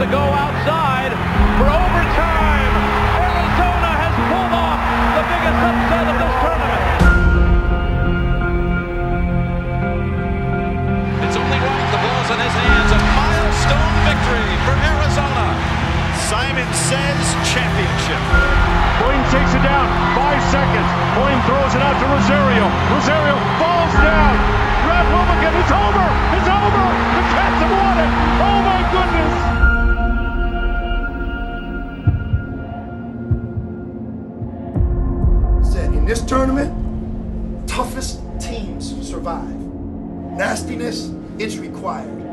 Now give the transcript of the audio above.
to go outside for overtime. Arizona has pulled off the biggest upset of this tournament. It's only right. The ball's in his hands. A milestone victory for Arizona. Simon says championship. Boyne takes it down. 5 seconds. Boyne throws it out to Rosario. Rosario falls down. Brad Wilbekin, it's over. It's over. The Cats have won it. Oh my goodness. Said in this tournament, toughest teams survive. Nastiness is required.